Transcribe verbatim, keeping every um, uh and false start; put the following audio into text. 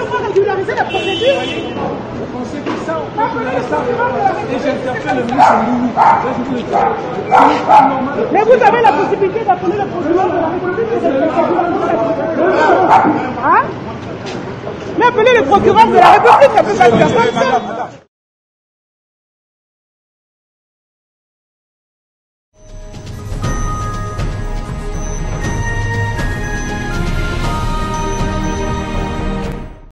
pas régulariser la procédure. Vous pensez que ça, on peut faire ça et j'interpelle le ministre Louis. Mais vous avez la possibilité d'appeler le procureur de la République et de hein? Mais appelez le procureur de la République, ça peut pas se faire comme ça.